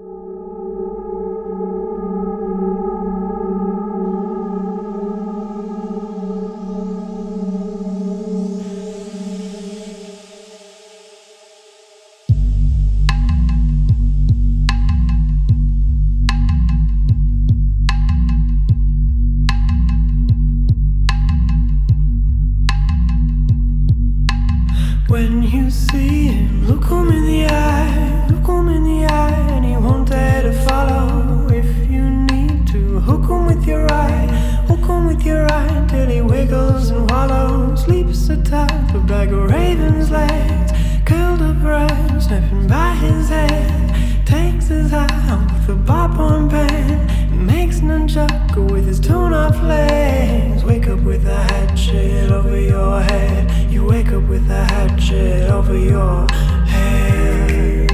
When you see him, look him in the eye, look him in the eye, and he won't dare to follow. If you need to, hook him with your eye, hook him with your eye, till he wiggles and wallows, leaps atop a bag of raven's legs, curled up right, snapping by his head, takes his eye with a bop-on pen, makes nunchaku with his torn-off legs. Wake up with a hatchet over your head. You wake up with a hatchet over your head.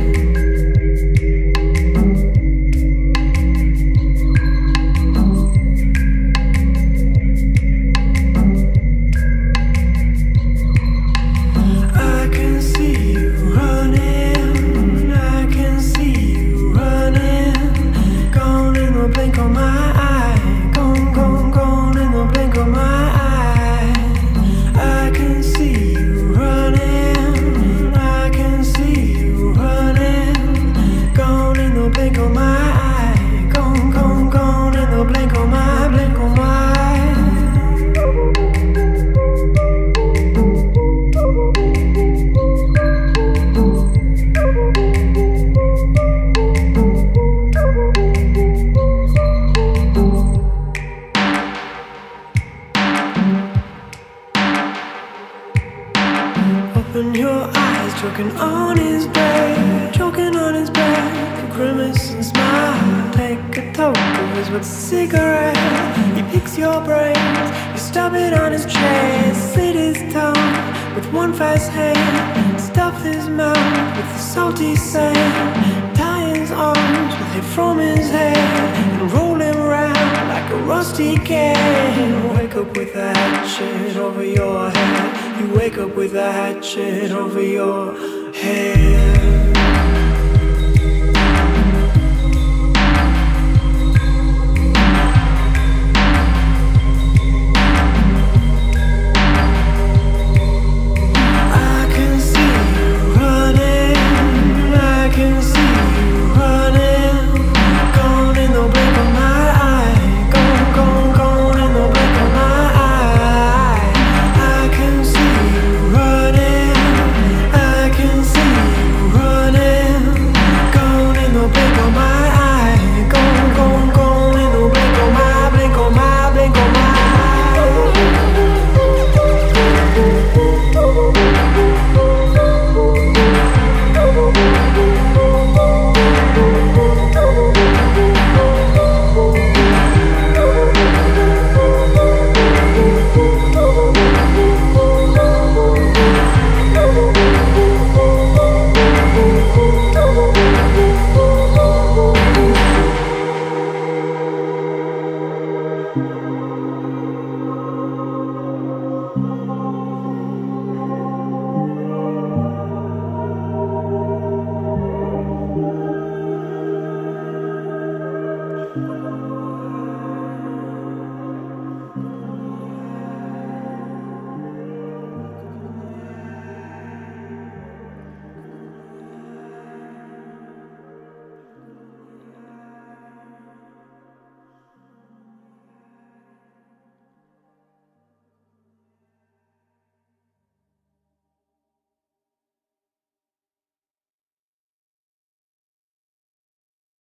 I can see you running, I can see you running, gone in the blink of my eye, gone, gone, gone in the blink of my eye. I can see you running, I can see you running, gone in the blink of my eye, gone, gone, gone in the blink of my, blink of my eye. Open your eyes, choking on his back, choking on his back, a grimace and smile. Take a toke of his wet cigarette. He picks your brains, you stub it on his chest, slit his tongue with one fast hand, stuff his mouth with the salty sand, tie his arms with hair from his head, and roll him round like a rusty can. Wake up with a hatchet over your head. You wake up with a hatchet over your head.